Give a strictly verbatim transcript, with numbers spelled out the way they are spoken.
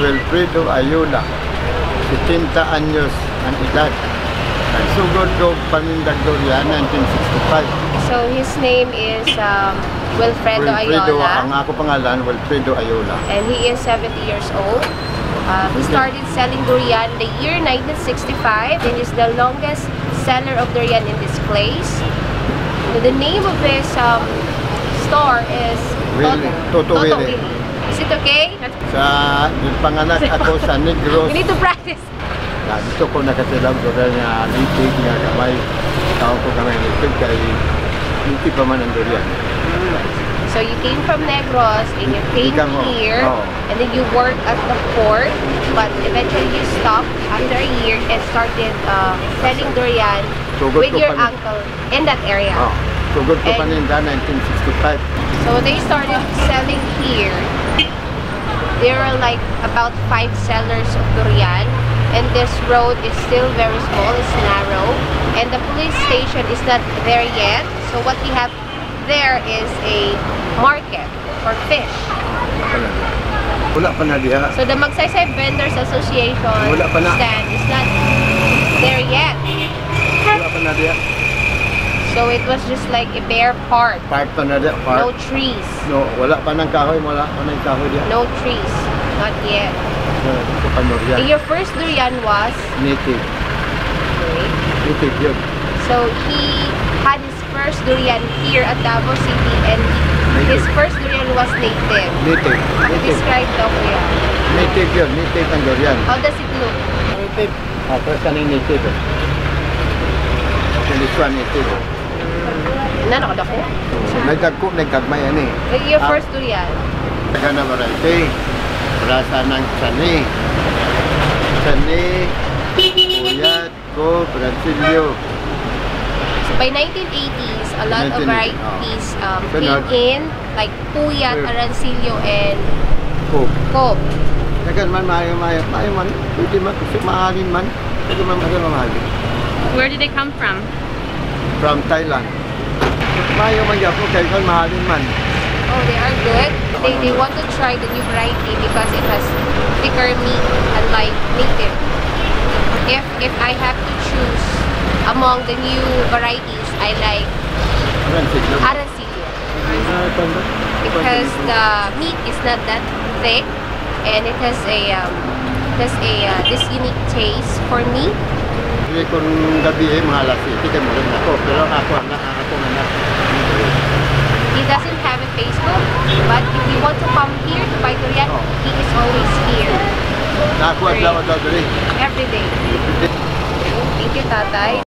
Wilfredo Ayuda, seventy anyos ang edad. Nagsugod ko panindag durian nineteen sixty-five. So his name is um, Wilfredo, Wilfredo, Ayuda. ang ako pangalan, Wilfredo Ayuda. And he is seventy years old. Uh, he started selling durian the year nineteen sixty-five and is the longest seller of durian in this place. So the name of his um, store is Willie, Toto, Toto Willy. Willy. Is it okay? Sa panganak ako sa Negros. We need to practice. Na gusto ko nakasilang durian nga litig nga kamay. Tawag ko kamay litig kay litig pa man ang durian. So you came from Negros and you came Ikaw mo. here Oh. and then you worked at the port, but eventually you stopped after a year and started uh, selling durian Sugod with ko your pa ni- uncle in that area. Oh, sugod ko And- paninda nineteen sixty-five. So they started selling here. There are like about five sellers of durian, and this road is still very small, it's narrow, and the police station is not there yet. So what we have there is a market for fish. Wala pa na diha. So the Magsaysay Vendors Association Wala pa na. stand is not there yet. Wala pa na diha. So it was just like a bare park. Park pa na diha. Park. No trees. No, wala pa ng kahoy, wala pa ng kahoy diha. No trees. Not yet. Ito pa durian. And your first durian was? Native. Okay. Native yun. So he had his first durian here at Davao City, and his first durian was native. Native. Native. Describe the kuya. Native yun. Native ang durian. How does it look? Native. Ah, first kaning native. eh. This one native. Nano ka ko? Nagkagko, nagkagmay yan eh. Your Ah. first durian. Taga na variety. Rasa ng sani. Sani, Uyat, Ko, Arancillo. So by nineteen eighties, a lot of nineteen eighty, varieties um, So came now- in, like Puyat, Where? Arancillo, and Ko. Cob. Tagan man, maayo, maayo, maayo man. Pwede man, kasi mahalin man. Pwede man, kasi mamahalin. Where did they come from? From Thailand. Maayo man yan po, kaya kan mahalin man. Oh, they are good. They, they want to try the new variety because it has thicker meat, unlike native. If if I have to choose among the new varieties, I like Arancillo. Arancillo Ah, tanda. because the meat is not that thick and it has a um, it has a uh, this unique taste for me. Hindi kung gabi eh, mga alas iti, kaya mo rin ako. Pero ako, anak, ako anak. He doesn't have a Facebook, but if you want to come here to buy durian, Oh. he is always here Naku, at lawa daw dali. every day. Thank you, Tatay.